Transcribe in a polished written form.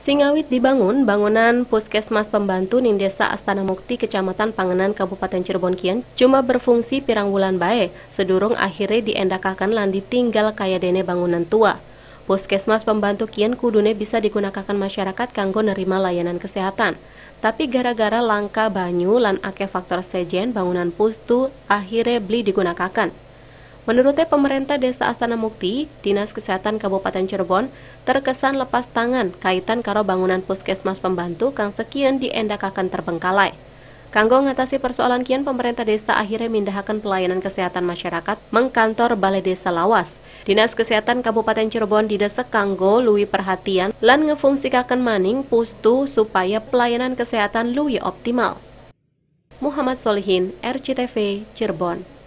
Singawit dibangun bangunan Puskesmas Pembantu ning Desa Astana Mukti, Kecamatan Panganan, Kabupaten Cirebon kian cuma berfungsi pirang bulan bae, sedurung akhirnya diendakakan lan ditinggal kaya dene bangunan tua. Puskesmas Pembantu kian kudune bisa digunakan masyarakat kanggo nerima layanan kesehatan. Tapi gara-gara langka banyu lan akeh faktor sejen, bangunan pustu akhirnya beli digunakan. Menurutnya pemerintah Desa Astana Mukti, Dinas Kesehatan Kabupaten Cirebon terkesan lepas tangan kaitan karo bangunan Puskesmas Pembantu kang sekian diendakakan terbengkalai. Kanggo ngatasi persoalan kian, pemerintah desa akhirnya mindahaken pelayanan kesehatan masyarakat mengkantor Balai Desa Lawas. Dinas Kesehatan Kabupaten Cirebon didesek kanggo luwih perhatian lan ngefungsikaken maning pustu supaya pelayanan kesehatan luwih optimal. Muhammad Solihin, RCTV, Cirebon.